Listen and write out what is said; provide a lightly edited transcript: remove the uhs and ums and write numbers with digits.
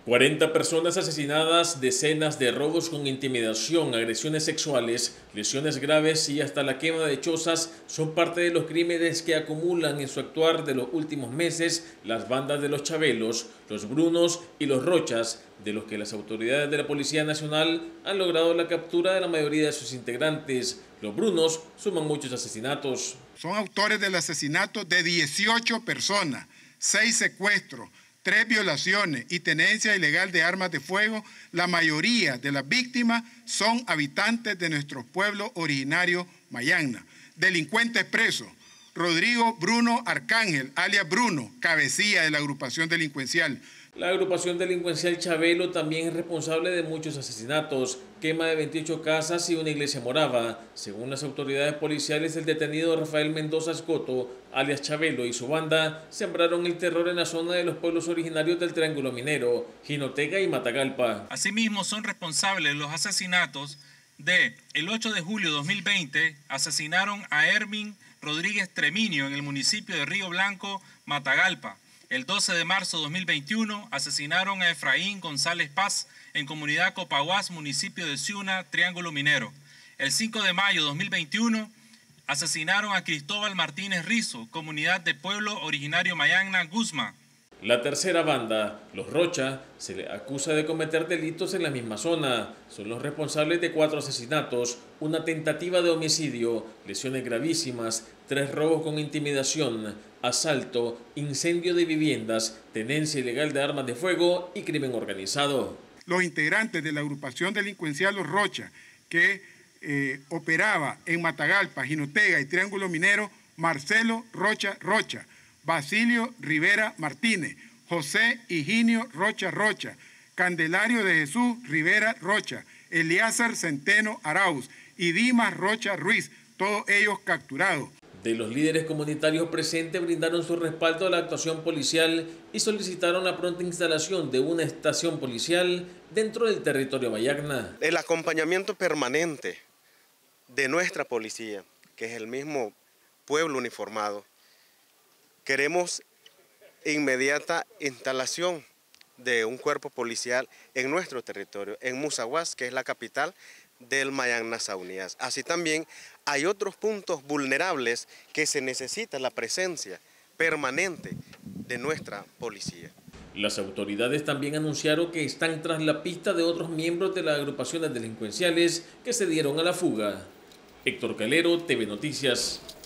40 personas asesinadas, decenas de robos con intimidación, agresiones sexuales, lesiones graves y hasta la quema de chozas son parte de los crímenes que acumulan en su actuar de los últimos meses las bandas de los Chabelos, los Brunos y los Rochas, de los que las autoridades de la Policía Nacional han logrado la captura de la mayoría de sus integrantes. Los Brunos suman muchos asesinatos. Son autores del asesinato de 18 personas, 6 secuestros, 3 violaciones y tenencia ilegal de armas de fuego. La mayoría de las víctimas son habitantes de nuestro pueblo originario Mayagna. Delincuentes presos: Rodrigo Bruno Arcángel, alias Bruno, cabecilla de la agrupación delincuencial. La agrupación delincuencial Chabelo también es responsable de muchos asesinatos, quema de 28 casas y una iglesia morava. Según las autoridades policiales, el detenido Rafael Mendoza Escoto, alias Chabelo, y su banda sembraron el terror en la zona de los pueblos originarios del Triángulo Minero, Jinotega y Matagalpa. Asimismo, son responsables los asesinatos de el 8 de julio de 2020, asesinaron a Hermin Rodríguez Treminio en el municipio de Río Blanco, Matagalpa. El 12 de marzo de 2021 asesinaron a Efraín González Paz en comunidad Copahuas, municipio de Ciuna, Triángulo Minero. El 5 de mayo de 2021 asesinaron a Cristóbal Martínez Rizo, comunidad de pueblo originario Mayagna, Guzmán. La tercera banda, los Rocha, se le acusa de cometer delitos en la misma zona. Son los responsables de 4 asesinatos, una tentativa de homicidio, lesiones gravísimas, 3 robos con intimidación, asalto, incendio de viviendas, tenencia ilegal de armas de fuego y crimen organizado. Los integrantes de la agrupación delincuencial Los Rocha, que operaba en Matagalpa, Jinotega y Triángulo Minero: Marcelo Rocha Rocha, Basilio Rivera Martínez, José Higinio Rocha Rocha, Candelario de Jesús Rivera Rocha, Eliazar Centeno Arauz y Dimas Rocha Ruiz, todos ellos capturados. De los líderes comunitarios presentes brindaron su respaldo a la actuación policial y solicitaron la pronta instalación de una estación policial dentro del territorio Mayagna. El acompañamiento permanente de nuestra policía, que es el mismo pueblo uniformado. Queremos inmediata instalación de un cuerpo policial en nuestro territorio, en Musaguas, que es la capital del Mayagna Saunías. Así también hay otros puntos vulnerables que se necesita la presencia permanente de nuestra policía. Las autoridades también anunciaron que están tras la pista de otros miembros de las agrupaciones delincuenciales que se dieron a la fuga. Héctor Calero, TV Noticias.